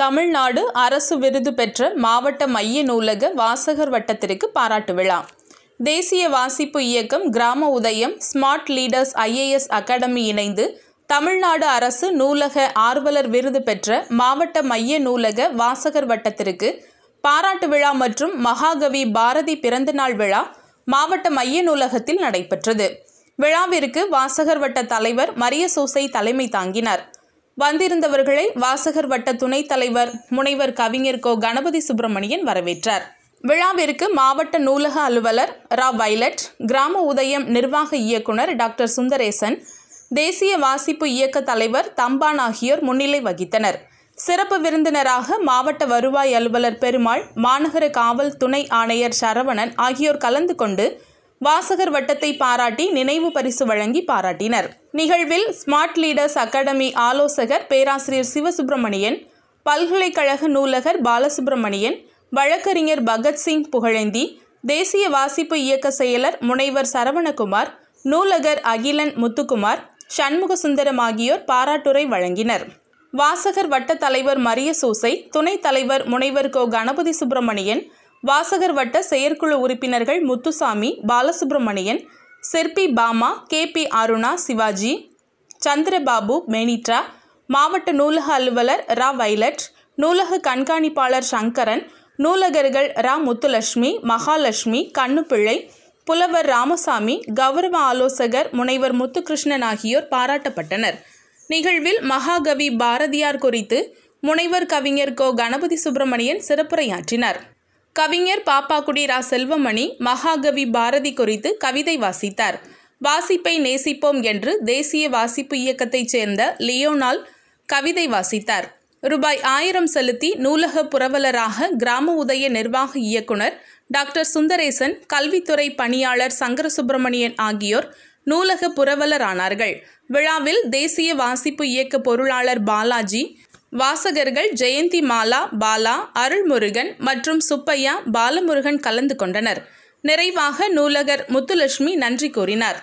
தமிழ்நாடு அரசு விருது பெற்ற மாவட்ட மைய நூலக வாசகர் வட்டத்திற்கு பாராட்டு விழா. தேசிய வாசிப்பு இயக்கம், கிராம உதயம், ஸ்மார்ட் லீடர்ஸ் IAS அகாடமி இணைந்து தமிழ்நாடு அரசு நூலக ஆர்வலர் விருது பெற்ற மாவட்ட மைய நூலக வாசகர் வட்டத்திற்கு பாராட்டு விழா மற்றும் மகாகவி பாரதி பிறந்தநாள் விழா மாவட்ட மைய நூலகத்தில் நடைபெற்றது. விழாவிற்கு வாசகர் வட்ட தலைவர் மரியசூசை தலைமை தாங்கினார். வந்திருந்தவர்களை வாசகர் வட்ட துணைத் தலைவர் முனைவர் கவிஞர் கோ. கணபதி சுப்பிரமணியன் வரவேற்றார். விழாவிற்கு மாவட்ட நூலக அலுவலர் ரா. வைலட், கிராம உதயம் நிர்வாக இயக்குனர் டாக்டர் சுந்தரேசன், தேசிய வாசிப்பு இயக்க தலைவர் தம்பான் ஆகியோர் முன்னிலை வகித்தனர். சிறப்பு விருந்தினராக மாவட்ட வருவாய் அலுவலர் பெருமாள், மாநகர காவல் துணை ஆணையர் சரவணன் ஆகியோர் கலந்து கொண்டு வாசகர் வட்டத்தை பாராட்டி நினைவு பரிசு வழங்கி பாராட்டினர். நிகழ்வில் ஸ்மார்ட் லீடர்ஸ் அகாடமி ஆலோசகர் பேராசிரியர் சிவசுப்பிரமணியன், பல்கலைக்கழக நூலகர் பாலசுப்பிரமணியன், வழக்கறிஞர் பகத்சிங் புகழேந்தி, தேசிய வாசிப்பு இயக்க செயலர் முனைவர் சரவணகுமார், நூலகர் அகிலன் முத்துக்குமார், சண்முகசுந்தரம் ஆகியோர் பாராட்டுரை வழங்கினர். வாசகர் வட்ட தலைவர் மரியசூசை, துணைத் தலைவர் முனைவர் கோ. கணபதி சுப்பிரமணியன், வாசகர் வட்ட செயற்குழு உறுப்பினர்கள் முத்துசாமி, பாலசுப்பிரமணியன், சிற்பி பாமா, KP அருணா, சிவாஜி, சந்திரபாபு, மேனிட்ரா, மாவட்ட நூலக அலுவலர் ரா. வைலட், நூலக கண்காணிப்பாளர் சங்கரன், நூலகர்கள் ரா. முத்துலட்சுமி, மகாலட்சுமி, கண்ணுப்பிள்ளை, புலவர் ராமசாமி, கௌரவ ஆலோசகர் முனைவர் முத்துகிருஷ்ணன் ஆகியோர் பாராட்டப்பட்டனர். நிகழ்வில் மகாகவி பாரதியார் குறித்து முனைவர் கவிஞர் கோ. கணபதி சுப்பிரமணியன் சிறப்புரையாற்றினார். கவிஞர் பாப்பாக்குடி ரா. செல்வமணி மகாகவி பாரதி குறித்து கவிதை வாசித்தார். வாசிப்பை நேசிப்போம் என்று தேசிய வாசிப்பு இயக்கத்தைச் சேர்ந்த லியோனால் கவிதை வாசித்தார். ரூபாய் 1000 செலுத்தி நூலக புரவலராக கிராம உதய நிர்வாக இயக்குனர் டாக்டர் சுந்தரேசன், கல்வித்துறை பணியாளர் சங்கரசுப்பிரமணியன் ஆகியோர் நூலக புரவலர் ஆனார்கள். விழாவில் தேசிய வாசிப்பு இயக்க பொருளாளர் பாலாஜி, வாசகர்கள் ஜெயந்தி மாலா, பாலா, அருள்முருகன் மற்றும் சுப்பையா, பாலமுருகன் கலந்து கொண்டனர். நிறைவாக நூலகர் முத்துலட்சுமி நன்றி கூறினார்.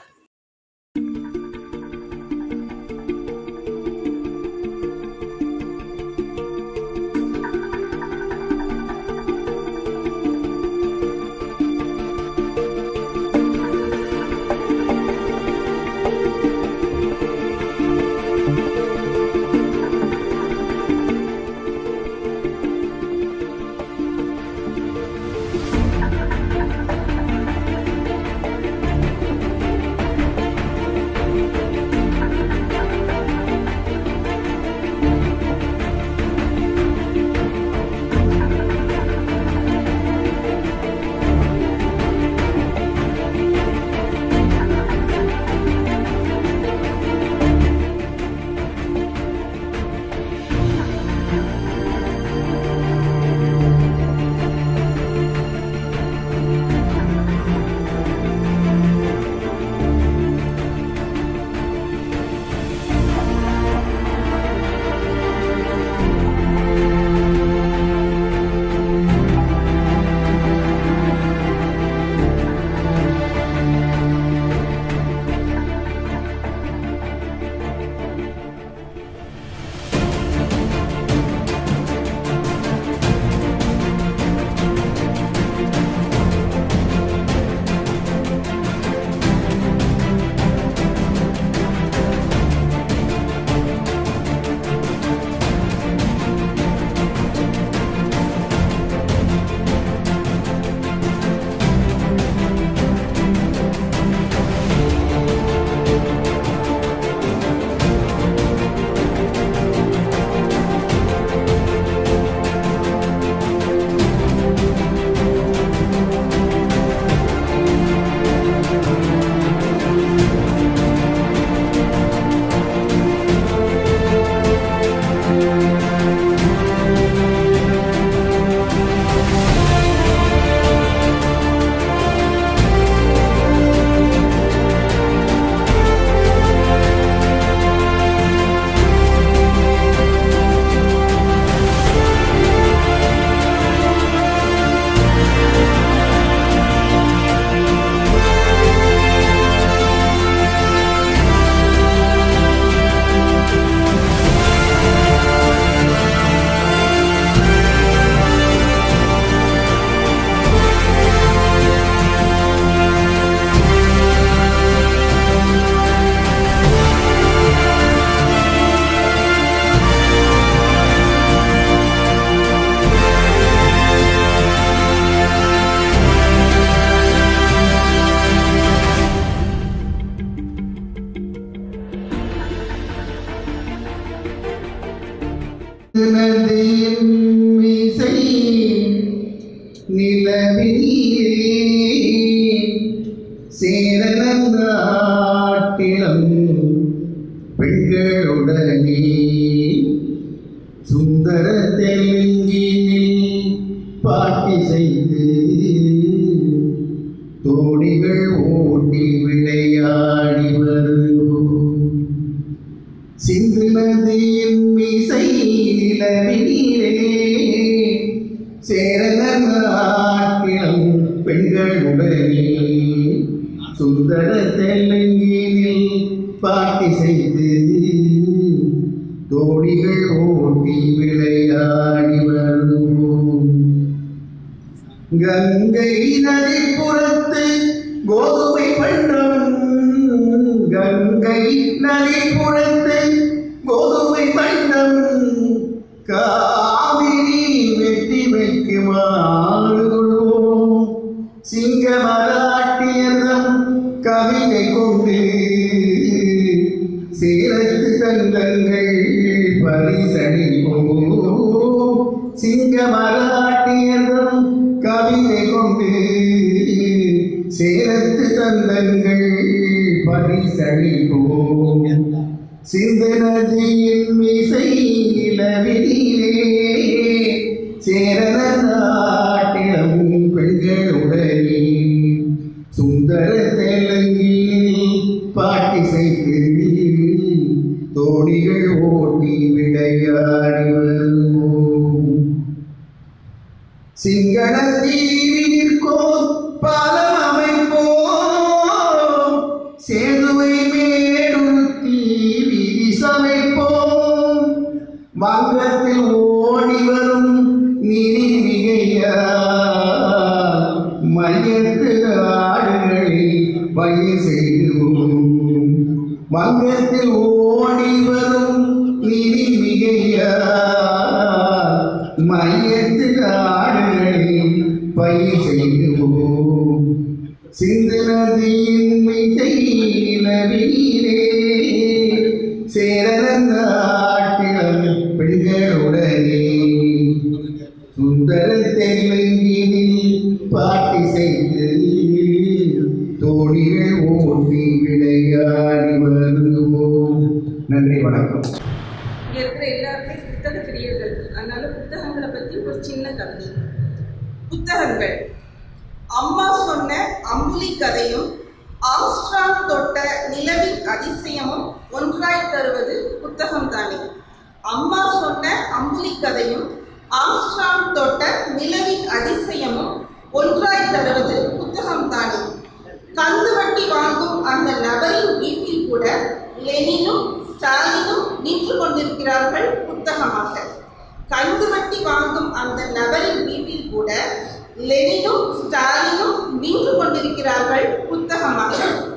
நிலவிலே சேரநாட்டிலம் பெண்களுடனே சுந்தர தெலுங்கினில் பாட்டி செய்து தோணிகள் ஓட்டி விளையாடி வருவோம். சிந்து நதியின் மீசை நிலவிலே சேரநாட்டிலம் பெண்களுடனே சுந்தர தெலுங்கினில் பாட்டி செய்து தோணிகள் ஓட்டி விளையாடி வருவோம். கங்கை நதிப்புறத்து கோதுமை பண்டம், கங்கை நதிப்புறத்து கோதுமை பண்டம், காவிரி வெட்டி வைக்குமாறுகொள்வோம். சிங்க மராட்டியர்தம் கவிதை கொண்டு சேலத்து தங்கங்கள் பரிசளிப்போம். சிங்க மராட்டியர்தம் கவிதை கொண்டு சேலத்து தந்தங்கள் பரிசளிப்போம். சிந்து நதியின் மீசை நிலவிலே சேரநாட்டிலம் பெண்களுடனே சுந்தர தெலுங்கில் பாட்டி செய்து தோணிகள் ஓட்டி விளையாடி வருவோம். சிங்கள தீவிற்கோர் பாலம் அமைப்போம், சேதுவை மேடுத்தி விதி சமைப்போம். வங்கத்தில் ஓடி வரும் நிதி மிகையா மையத்து ஆடுகளை பயிர் செய்வோம். வங்கத்தில் ஓடி வரும் நிதி மிகையா மையத்து ஆடுகளை பயிர் செய்வோம். சிந்து நதியின் மீசை நிலவிலே சேரநாட்டிலம் பெண்களுடனே சுந்தர தெலுங்கினில் பாட்டி செய்து தோணிகள் ஓட்டி விளையாடி வருவோம். நன்றி, வணக்கம். இங்கே இருக்கிற எல்லாருமே புத்தக பிரியர்கள், அதனால புத்தகங்களை பற்றி ஒரு சின்ன கவிதை. புத்தகங்கள். அம்மா சொன்ன அம்புலி கதையும் ஆம்ஸ்ட்ராங் தொட்ட நிலவின் அதிசயமும் ஒன்றாய் தருவது புத்தகம் தானே. அம்மா சொன்ன அம்புலி கதையும் ஆம்ஸ்ட்ராங் தொட்ட நிலவின் அதிசயமும் ஒன்றாய் தருவது புத்தகம் தானே. கந்து வட்டி வாங்கும் அந்த நபரின் வீட்டில் கூட லெனினும் ஸ்டாலினும் நின்று கொண்டிருக்கிறார்கள் புத்தகமாக. கந்து வட்டி வாங்கும் அந்த நபரின் வீட்டில் கூட லெனினும் ஸ்டாலினும் நின்று கொண்டிருக்கிறார்கள் புத்தகமாக.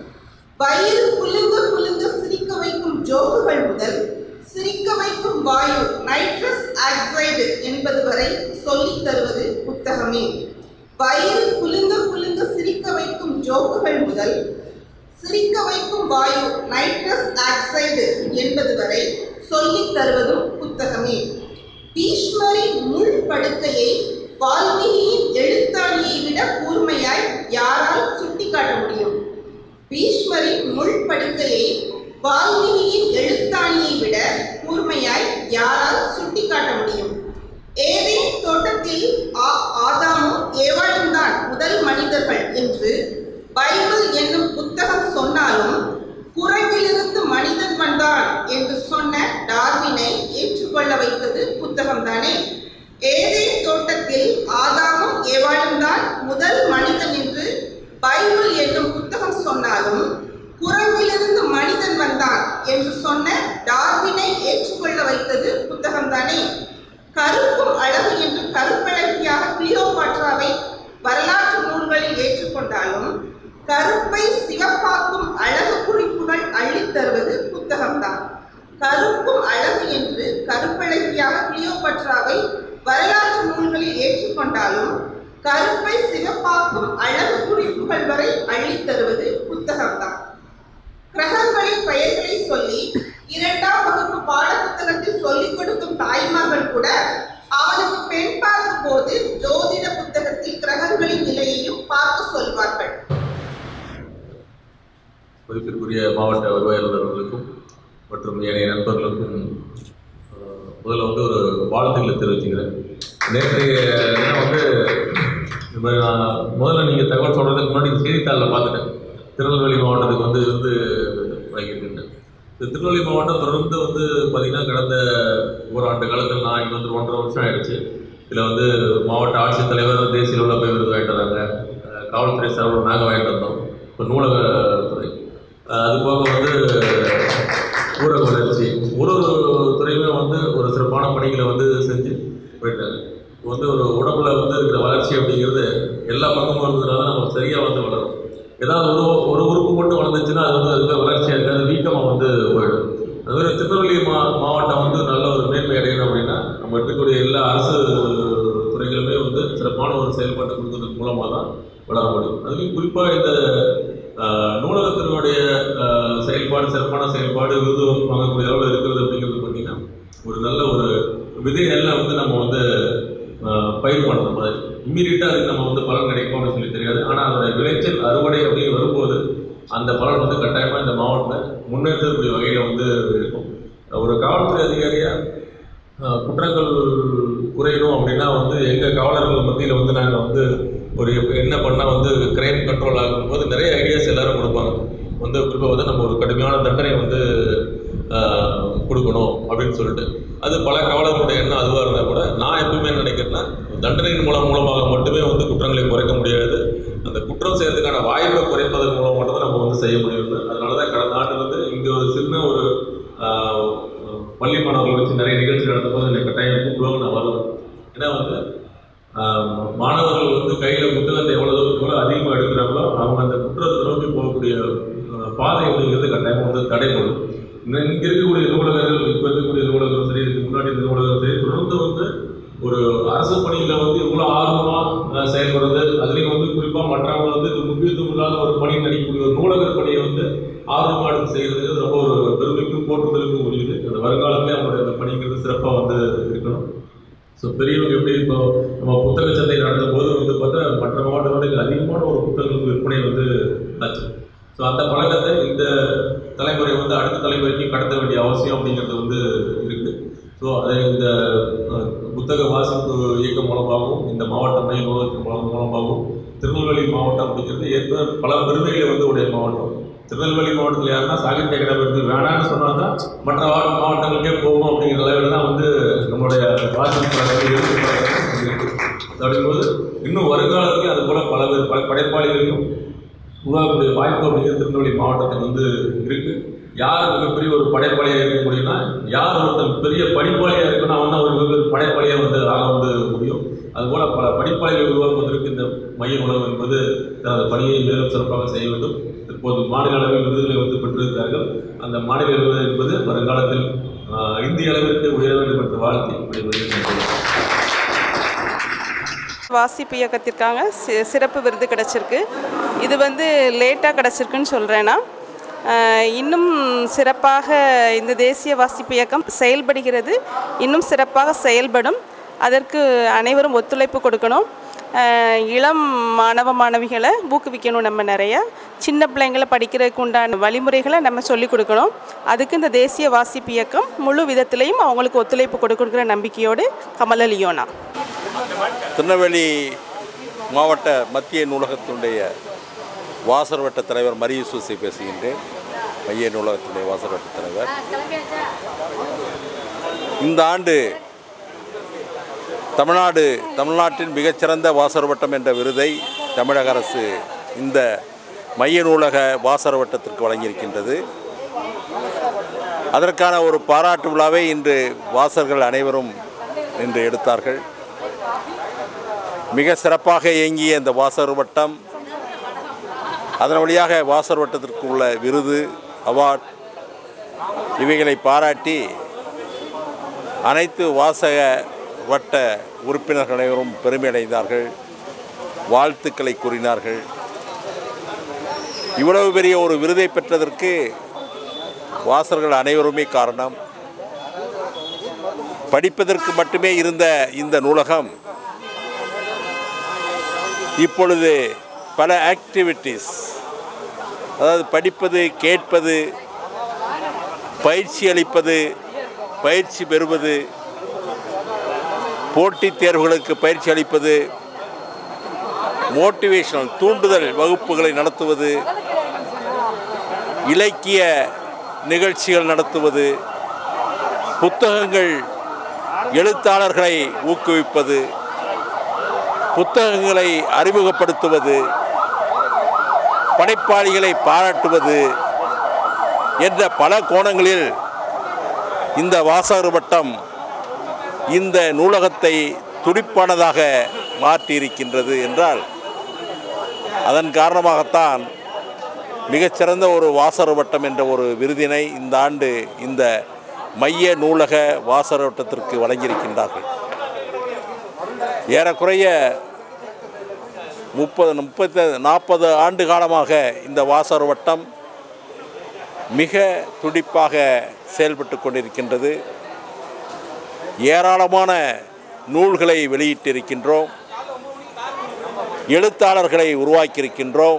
வயிறு குலுங்க குலுங்க சிரிக்க வைக்கும் ஜோக்குகள் முதல் சிரிக்க வைக்கும் வாயு நைட்ரஸ் ஆக்சைடு என்பது வரை சொல்லித் தருவது புத்தகமே. வயிறு குலுங்க குலுங்க சிரிக்க வைக்கும் ஜோக்குகள் முதல் சிரிக்க வைக்கும் வாயு நைட்ரஸ் ஆக்சைடு என்பது வரை சொல்லித் தருவதும் புத்தகமே. பீஷ்மரின் முள் படுக்கையை வால்மீகியின் எழுத்தாணியை விட கூர்மையாய் யாரால் சுட்டிக்காட்ட முடியும்? பீஷ்மரின் முள் படுக்கையை வால்மீகியின் எழுத்தாணியை விட கூர்மையாய் யாரால் சுட்டிக்காட்ட முடியும்? ஏதேன் தோட்டத்தில் ஆதாமும் ஏவாளும் தான் முதல் மனிதர்கள் என்று பைபிள் என்னும் புத்தகம் சொன்னாலும் குரங்கிலிருந்து மனிதன் வந்தான் என்று சொன்ன டார்வினை ஏற்றுக்கொள்ள வைத்தது புத்தகம் தானே. ஏதேன் தோட்டத்தில் ஆதாமும் ஏவாளும் தான் முதல் மனிதன் என்று பைபிள் என்னும் புத்தகம் சொன்னாலும் குரங்கிலிருந்து மனிதன் வந்தான் என்று சொன்ன டார்வினை ஏற்றுக்கொள்ள வைத்தது புத்தகம் தானே. கருப்பும் அழகு என்று கருப்பழகியாக கிளியோபாட்ராவை வரலாற்று நூல்களில் ஏற்றுக்கொண்டாலும் கருப்பை சிவப்பாக்கும் அழகு குறிப்புகள் அள்ளித் தருவது புத்தகம்தான். கருப்பும் அழகு என்று கருப்பழகியாக கிளியோபாட்ராவை வரலாற்று நூல்களில் ஏற்றுக்கொண்டாலும் கருப்பை சிவப்பாக்கும் அழகு குறிப்புகள் வரை அள்ளித் தருவது புத்தகம்தான். கிரகங்களின் பெயர்களை சொல்லி 2ஆம் வகுப்பு பாடப்புத்தகத்தில் சொல்லிக் கொடுக்கும் தாய்மார்கள் மதிப்பிற்குரிய மாவட்ட வருவாய் அலுவலர்களுக்கும் மற்றும் ஏனைய நண்பர்களுக்கும் முதல்ல வந்து ஒரு வாழ்த்துக்களை தெரிவிச்சுக்கிறேன். நேற்றைய தினம் வந்து இப்போ நான் முதல்ல நீங்கள் தகவல் சொல்கிறதுக்கு முன்னாடி செய்தித்தாளில் பார்த்துட்டேன். திருநெல்வேலி மாவட்டத்துக்கு வந்து வாங்கியிருக்கேன். இந்த திருநெல்வேலி மாவட்டம் தொடர்ந்து வந்து பார்த்திங்கன்னா கடந்த ஓராண்டு காலத்தில் நான் இங்கே வந்து 1.5 வருஷம் ஆகிடுச்சு. இதில் வந்து மாவட்ட ஆட்சித்தலைவர் தேசிய அளவில் போய் விருது வாங்கிட்டு வராங்க. காவல்துறை சார்பில் நாங்கள் வாங்கிட்டு வந்தோம். இப்போ நூலகத்துறை, அது போக வந்து ஊரக வளர்ச்சி, ஒரு துறையுமே வந்து ஒரு சிறப்பான பணிகளை வந்து செஞ்சு போயிட்டாங்க. இப்போ வந்து ஒரு உடம்புல வந்து இருக்கிற வளர்ச்சி அப்படிங்கிறது எல்லா பக்கமும் இருந்ததுனால நம்ம சரியாக வந்து வளரும். ஏதாவது ஒரு உறுப்பு மட்டும் வளர்ந்துச்சுன்னா அது வந்து அதுக்கு வளர்ச்சியாக இருக்காது, வீக்கமாக வந்து போயிடும். அதுமாதிரி திருநெல்வேலி மாவட்டம் வந்து நல்ல ஒரு மேன்மை அடையணும் அப்படின்னா நம்ம இருக்கக்கூடிய எல்லா அரசு துறைகளுமே வந்து சிறப்பான ஒரு செயல்பாட்டை கொடுக்கறதுக்கு மூலமாக தான் வளர முடியும். அதுலேயும் குறிப்பாக இந்த நூலகத்தினுடைய செயல்பாடு, சிறப்பான செயல்பாடு, விருது வாங்கக்கூடிய அளவில் இருக்கிறது அப்படிங்கிறது பார்த்திங்கன்னா ஒரு நல்ல ஒரு விதை நெல்லை வந்து நம்ம வந்து பயிர் பண்ணுற மாதிரி இம்மீடியட்டாக அதுக்கு நம்ம வந்து பலன் கிடைக்கும் அப்படின்னு சொல்லி தெரியாது. ஆனால் அதோட விளைச்சல் அறுவடை அப்படின்னு வரும்போது அந்த பலன் வந்து கட்டாயமாக இந்த மாவட்டத்தை முன்னேற்றக்கூடிய வகையில் வந்து இருக்கும். ஒரு காவல்துறை அதிகாரியாக குற்றங்கள் குறையணும் அப்படின்னா வந்து எங்கள் காவலர்கள் மத்தியில் வந்து நாங்கள் வந்து ஒரு என்ன பண்ணால் வந்து கிரைம் கண்ட்ரோல் ஆகும்போது நிறைய ஐடியாஸ் எல்லோரும் கொடுப்பாங்க. வந்து குறிப்பாக வந்து நம்ம ஒரு கடுமையான தண்டனை வந்து கொடுக்கணும் அப்படின்னு சொல்லிட்டு அது பல காவலர்களுடைய எண்ணம் அதுவாக இருந்தால் கூட நான் எப்பவுமே நினைக்கிறேன்னா தண்டனையின் மூலமாக மட்டுமே வந்து குற்றங்களை குறைக்க முடியாது. அந்த குற்றம் செய்யறதுக்கான வாய்ப்பை குறைப்பதன் மூலம் மட்டும் தான் நம்ம வந்து செய்ய முடியும். அதனால தான் கடந்த ஆண்டு வந்து இங்கே ஒரு சின்ன ஒரு பள்ளி மாணவர்களை வச்சு நிறைய நிகழ்ச்சி நடத்தும்போது என்னை கட்டாயம் கூப்பிடுவாங்க, நான் வருவேன். ஏன்னா வந்து மாணவர்கள் வந்து கையில் புத்தகத்தை எவ்வளோ அதிகமாக எடுக்கிறாங்களோ அவங்க அந்த குற்றத்தை நோக்கி போகக்கூடிய பாதை அப்படிங்கிறது கட்டாயமாக வந்து தடைப்படும். இங்கே இருக்கக்கூடிய நூலகர்கள், இப்போ இருக்கக்கூடிய நூலகரும் சரி, இதுக்கு முன்னாடி இருந்த நூலகரும் சரி, தொடர்ந்து வந்து ஒரு அரசு பணியில் வந்து இவ்வளோ ஆர்வமாக செயல்படுறது, அதுலேயும் வந்து குறிப்பாக மற்றவங்க வந்து முக்கியத்துவம் இல்லாத ஒரு பணி நடிக்கக்கூடிய ஒரு நூலகர் பணியை வந்து ஆர்வமாக எடுத்து செய்கிறது ரொம்ப ஒரு பெருமைக்கும் போற்றுதலுக்கும் உரியது. அந்த வருங்காலத்திலே அவங்களுடைய அந்த பணிங்கிறது சிறப்பாக வந்து இருக்கணும். ஸோ பெரியவங்க எப்படி இப்போ நம்ம புத்தக சந்தை நடத்தும் போது வந்து பார்த்தா மற்ற மாவட்டங்களோட அதிகமான ஒரு புத்தகங்களுக்கு விற்பனை வந்து ஆச்சு. ஸோ அந்த பழக்கத்தை இந்த தலைமுறை வந்து அடுத்த தலைமுறைக்கு கடத்த வேண்டிய அவசியம் அப்படிங்கிறது வந்து இருக்குது. ஸோ அதை இந்த புத்தக வாசிப்பு இயக்கம் மூலமாகவும் இந்த மாவட்ட மைய நூலகத்தின் மூலமாகவும் திருநெல்வேலி மாவட்டம் அப்படிங்கிறது ஏற்கனவே பல பெருமைகளை வந்து உடைய மாவட்டம். திருநெல்வேலி மாவட்டத்தில் யாருன்னா சாகித்ய அகாடமி இருந்து வேணான்னு சொன்னால் தான் மற்ற மாவட்டங்களுக்கே போகும் அப்படிங்கிற அளவில் தான் வந்து நம்மளுடைய வாசிப்பு அப்படிங்கும்போது இன்னும் வருங்காலத்துலேயும் அது போல் பல படைப்பாளிகளையும் உருவாக்கக்கூடிய வாய்ப்பு அப்படிங்கிறது திருநெல்வேலி மாவட்டத்துக்கு வந்து இருக்குது. யார் மிகப்பெரிய ஒரு படைப்பாளியாக இருக்க முடியும்னா யார் ஒருத்தர் பெரிய படிப்பாளியாக இருக்குன்னா அவன் தான் ஒரு படைப்பாளியாக வந்து ஆக வந்து முடியும். அதுபோல் பல படிப்பாளிகளை உருவாக்குவதற்கு இந்த மைய நூலகம் என்பது தனது பணியை மேலும் சிறப்பாக செய்ய வேண்டும். இப்போது மாநில அளவில் விருதுகளை வந்து பெற்றிருக்கிறார்கள். அந்த மாநில விருது என்பது வருங்காலத்தில் இந்திய அளவிற்கு உயர வேண்டும் என்று வாழ்த்தி வாசிப்பு இயக்கத்திற்காக சிறப்பு விருது கிடச்சிருக்கு. இது வந்து லேட்டாக கிடச்சிருக்குன்னு சொல்கிறேன்னா இன்னும் சிறப்பாக இந்த தேசிய வாசிப்பு இயக்கம் செயல்படுகிறது, இன்னும் சிறப்பாக செயல்படும். அதற்கு அனைவரும் ஒத்துழைப்பு கொடுக்கணும். இளம் மாணவ மாணவிகளை ஊக்குவிக்கணும். நம்ம நிறைய சின்ன பிள்ளைங்களை படிக்கிறதுக்கு உண்டான வழிமுறைகளை நம்ம சொல்லிக் கொடுக்கணும். அதுக்கு இந்த தேசிய வாசிப்பு இயக்கம் முழு விதத்திலையும் அவங்களுக்கு ஒத்துழைப்பு கொடுக்குற நம்பிக்கையோடு கமல லியோனா. திருநெல்வேலி மாவட்ட மத்திய நூலகத்தினுடைய வாசர் வட்ட தலைவர் மரியசூசி பேசுகின்றேன். மைய நூலகத்தினுடைய வாசர் வட்ட தலைவர். இந்த ஆண்டு தமிழ்நாட்டின் மிகச்சிறந்த வாசர் வட்டம் என்ற விருதை தமிழக அரசு இந்த மைய நூலக வாசர் வட்டத்திற்கு வழங்கியிருக்கின்றது. அதற்கான ஒரு பாராட்டு விழாவை இன்று வாசகர்கள் அனைவரும் இன்று எடுத்தார்கள். மிக சிறப்பாக இயங்கிய இந்த வாசர் வட்டம், அதன் வழியாக வாசர் வட்டத்திற்கு உள்ள விருது, அவார்ட் இவைகளை பாராட்டி அனைத்து வாசக வட்ட உறுப்பினர்கள் அனைவரும் பெருமை அடைந்தார்கள், வாழ்த்துக்களை கூறினார்கள். இவ்வளவு பெரிய ஒரு விருதை பெற்றதற்கு வாசகர்கள் அனைவருமே காரணம். படிப்பதற்கு மட்டுமே இருந்த இந்த நூலகம் இப்பொழுது பல ஆக்டிவிட்டீஸ், அதாவது படிப்பது, கேட்பது, பயிற்சி அளிப்பது, பயிற்சி பெறுவது, போட்டித் தேர்வுகளுக்கு பயிற்சி அளிப்பது, மோட்டிவேஷனல் தூண்டுதல் வகுப்புகளை நடத்துவது, இலக்கிய நிகழ்ச்சிகள் நடத்துவது, புத்தகங்கள் எழுத்தாளர்களை ஊக்குவிப்பது, புத்தகங்களை அறிமுகப்படுத்துவது, படைப்பாளிகளை பாராட்டுவது என்ற பல கோணங்களில் இந்த வாசகர் வட்டம் இந்த நூலகத்தை துடிப்பானதாக மாற்றியிருக்கின்றது என்றால் அதன் காரணமாகத்தான் மிகச்சிறந்த ஒரு வாசகர் வட்டம் என்ற ஒரு விருதினை இந்த ஆண்டு இந்த மைய நூலக வாசகர் வட்டத்திற்கு வழங்கியிருக்கின்றார்கள். ஏறக்குறைய 40 ஆண்டு காலமாக இந்த வாசகர் வட்டம் மிக துடிப்பாக செயல்பட்டு கொண்டிருக்கின்றது. ஏராளமான நூல்களை வெளியிட்டிருக்கின்றோம், எழுத்தாளர்களை உருவாக்கியிருக்கின்றோம்,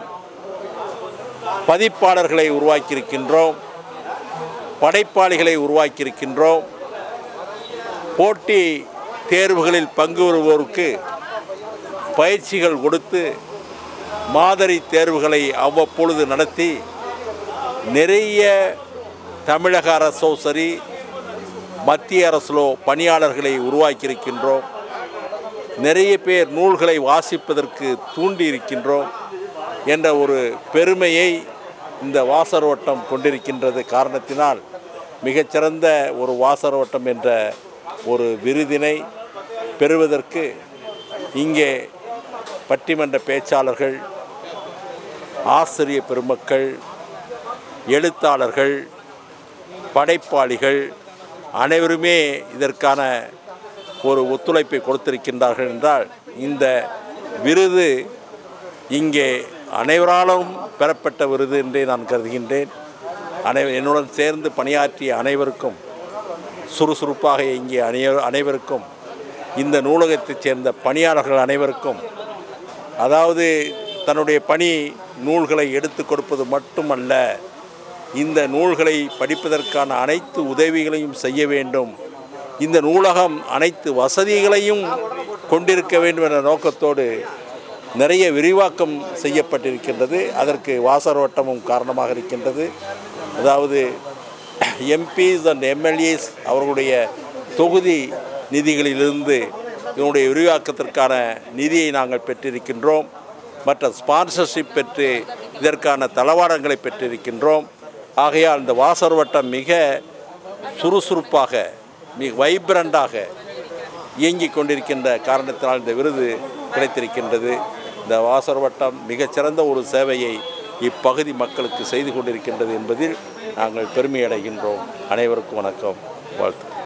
பதிப்பாளர்களை உருவாக்கியிருக்கின்றோம், படைப்பாளிகளை உருவாக்கியிருக்கின்றோம். போட்டி தேர்வுகளில் பங்கு பெறுவோருக்கு பயிற்சிகள் கொடுத்து மாதிரி தேர்வுகளை அவ்வப்பொழுது நடத்தி நிறைய தமிழக அரசோ சரி மத்திய அரசிலோ பணியாளர்களை உருவாக்கியிருக்கின்றோம். நிறைய பேர் நூல்களை வாசிப்பதற்கு தூண்டியிருக்கின்றோம் என்ற ஒரு பெருமையை இந்த வாசகர் வட்டம் கொண்டிருக்கின்றது. காரணத்தினால் மிகச்சிறந்த ஒரு வாசகர் வட்டம் என்ற ஒரு விருதினை பெறுவதற்கு இங்கே பட்டிமன்ற பேச்சாளர்கள், ஆசிரிய பெருமக்கள், எழுத்தாளர்கள், படைப்பாளிகள் அனைவருமே இதற்கான ஒரு ஒத்துழைப்பை கொடுத்திருக்கின்றார்கள் என்றால் இந்த விருது இங்கே அனைவராலும் பெறப்பட்ட விருது என்றே நான் கருதுகின்றேன். என்னுடன் சேர்ந்து பணியாற்றிய அனைவருக்கும், சுறுசுறுப்பாக இங்கே அனைவருக்கும், இந்த நூலகத்தைச் சேர்ந்த பணியாளர்கள் அனைவருக்கும், அதாவது தன்னுடைய பணி நூல்களை எடுத்து கொடுப்பது மட்டுமல்ல, இந்த நூல்களை படிப்பதற்கான அனைத்து உதவிகளையும் செய்ய வேண்டும், இந்த நூலகம் அனைத்து வசதிகளையும் கொண்டிருக்க வேண்டும் என்ற நோக்கத்தோடு நிறைய விரிவாக்கம் செய்யப்பட்டிருக்கின்றது. அதற்கு வாசகர் வட்டமும் காரணமாக இருக்கின்றது. அதாவது எம்பிஸ் அண்ட் எம்எல்ஏஸ் அவர்களுடைய தொகுதி நிதிகளிலிருந்து இதனுடைய விரிவாக்கத்திற்கான நிதியை நாங்கள் பெற்றிருக்கின்றோம். மற்ற ஸ்பான்சர்ஷிப் பெற்று இதற்கான தளவாடங்களை பெற்றிருக்கின்றோம். ஆகையால் இந்த வாசகர் வட்டம் மிக சுறுசுறுப்பாக, மிக வைப்ரண்டாக இயங்கிக் கொண்டிருக்கின்ற காரணத்தினால் இந்த விருது கிடைத்திருக்கின்றது. இந்த வாசகர் வட்டம் மிகச்சிறந்த ஒரு சேவையை இப்பகுதி மக்களுக்கு செய்து கொண்டிருக்கின்றது என்பதில் நாங்கள் பெருமை அடைகின்றோம். அனைவருக்கும் வணக்கம், வாழ்த்து.